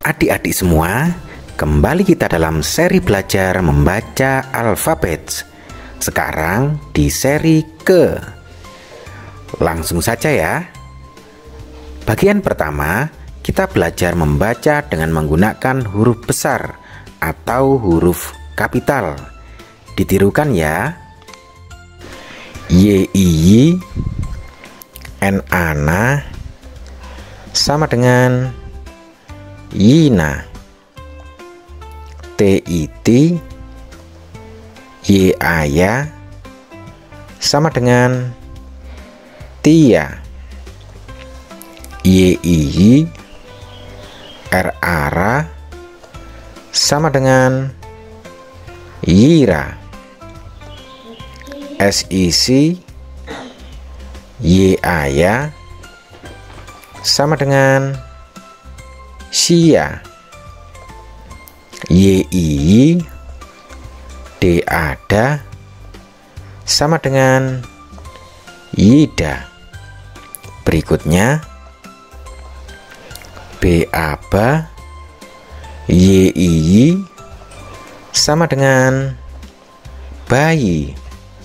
Adik-adik semua, kembali kita dalam seri belajar membaca alfabet. Sekarang di seri ke. Langsung saja ya. Bagian pertama, kita belajar membaca dengan menggunakan huruf besar atau huruf kapital. Ditirukan ya. Y, I, N, Ana sama dengan Yina. T, T, Y, Aya sama dengan Tia. Y, I, R, Ara sama dengan Yira. S, Isi, Y, Aya sama dengan Sia. Y, I, D, Ada sama dengan Yida. Berikutnya B, Aba, Y, I sama dengan bayi.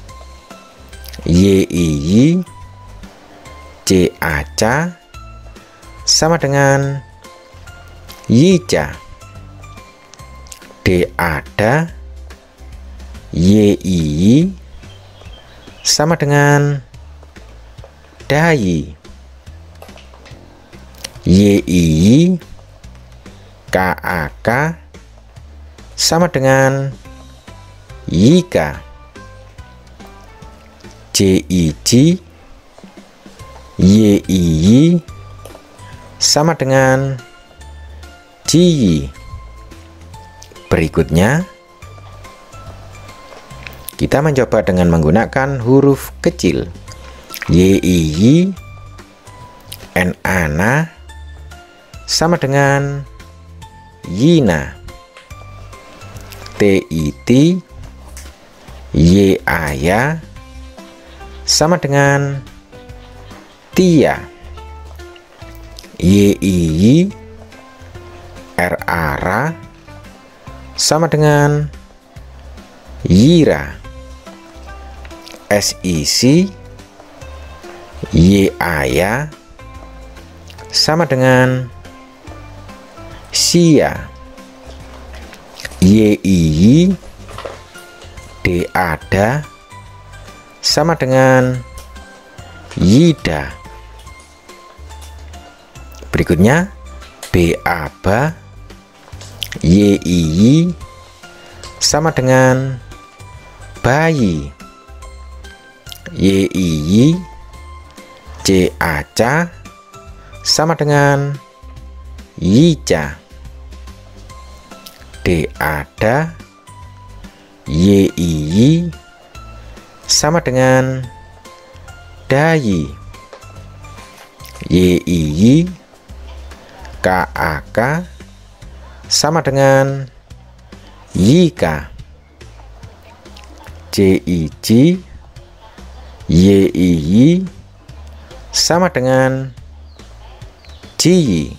Y, I, C, Aca sama dengan Yija. D, Ada, Y, I sama dengan Dayi. Y, I, K, AK sama dengan Yika. J, Iji, Y, I sama dengan Jiyi. Berikutnya kita mencoba dengan menggunakan huruf kecil. Y, I, N, Ana sama dengan Yina. T, T, Y, Aya sama dengan Tia. Y, I, R, Ara sama dengan Yira. S, Isi, Y, Aya sama dengan Sia. Y, I, D, Ada sama dengan Yida. Berikutnya B, Aba, Y, I sama dengan bayi. Y, I, C, Aca sama dengan Yija. D, Ada, Y, I sama dengan Dayi. Y, I, K, AK sama dengan Yika. J, Iji, Y, I sama dengan Jiyi.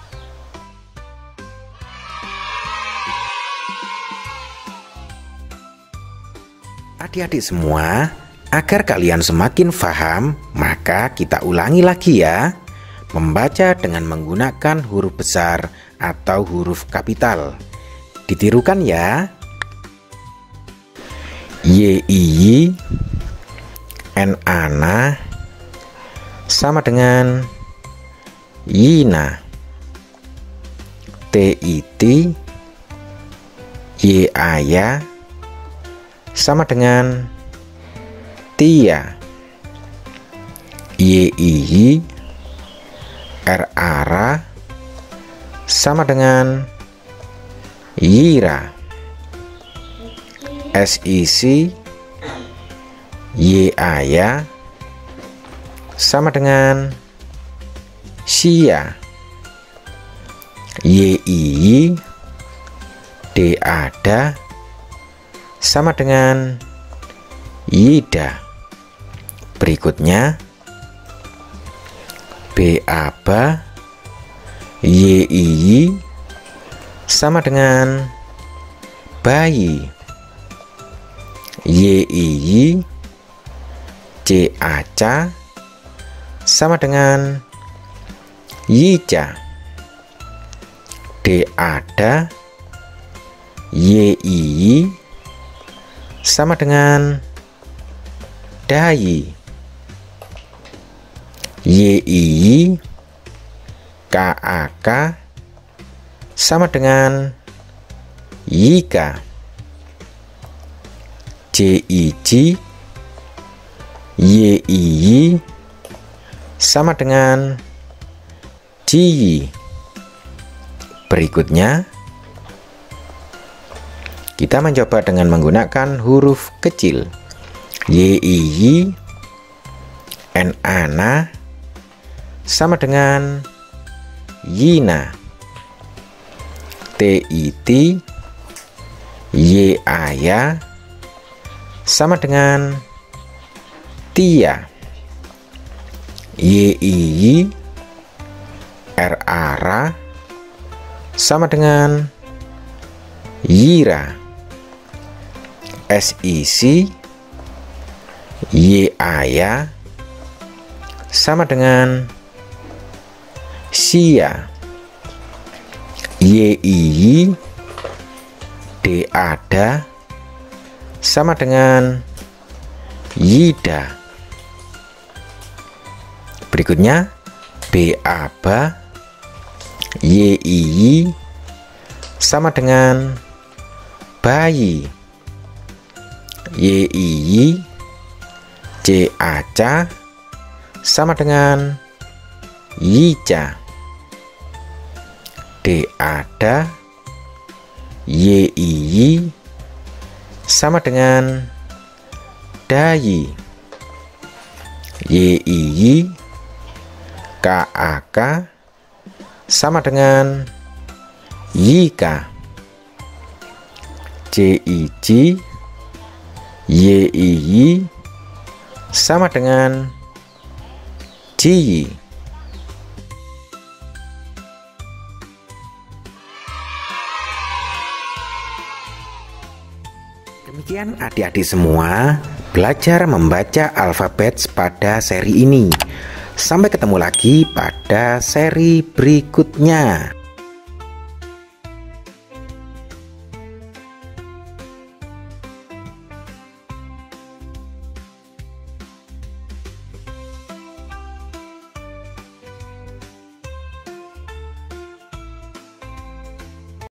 Adik-adik semua, agar kalian semakin paham, maka kita ulangi lagi ya. Membaca dengan menggunakan huruf besar atau huruf kapital. Ditirukan ya. Y, I, N, Ana sama dengan Yina. T, T, Y, Aya sama dengan Tia. Y, I, R, Ara sama dengan Yira. S, Isi, Y, Aya sama dengan Sia. Y, I, D, Ada sama dengan Yida. Berikutnya B, Aba, Y, I sama dengan bayi. Y-i-y, C-a-ca, sama dengan Yica. D-ada, Y-i-y, sama dengan dayi. Y-i-y, K-a-ka, sama dengan Yika. J-i-ji, Y-i-yi, sama dengan Jiyi. Berikutnya, kita mencoba dengan menggunakan huruf kecil. Y-i-yi, N-ana, sama dengan Yina. T-i-ti, Y-aya, sama dengan Tia. Y-i-yi, R-ara, sama dengan Yira. S-i-si, Y-aya, sama dengan Sia. Y-i-yi, D-ada, sama dengan Yida. Berikutnya B-aba, Y-i-yi, sama dengan bayi. Y-i-yi, C-a-ca, sama dengan Yica. D-ada, Y-i-yi, sama dengan dayi. Y-i-yi, K-a-ka, sama dengan Yika. J-i-ji, Y-i-yi, sama dengan Jiyi. Demikian adik-adik semua belajar membaca alfabet pada seri ini. Sampai ketemu lagi pada seri berikutnya.